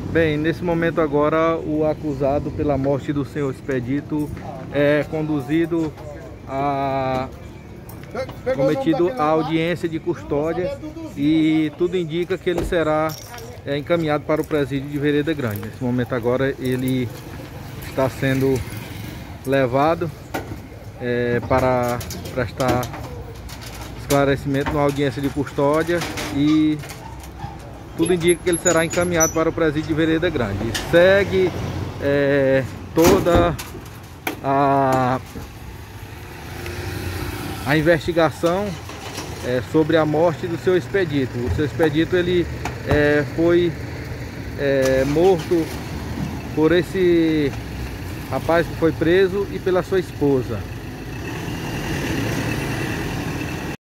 Bem, nesse momento agora o acusado pela morte do senhor Expedito é conduzido a cometido a audiência de custódia e tudo indica que ele será encaminhado para o presídio de Vereda Grande. Nesse momento agora ele está sendo levado para prestar esclarecimento na audiência de custódia e tudo indica que ele será encaminhado para o presídio de Vereda Grande. E segue toda a investigação sobre a morte do seu Expedito. O seu Expedito ele foi morto por esse rapaz que foi preso e pela sua esposa.